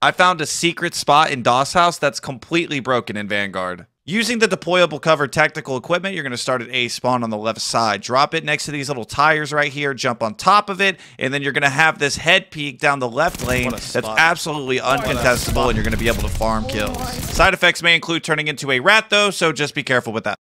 I found a secret spot in Haus that's completely broken in Vanguard. Using the deployable cover tactical equipment, you're going to start at A spawn on the left side. Drop it next to these little tires right here. Jump on top of it. And then you're going to have this head peak down the left lane that's absolutely uncontestable. And you're going to be able to farm kills. Side effects may include turning into a rat, though, so just be careful with that.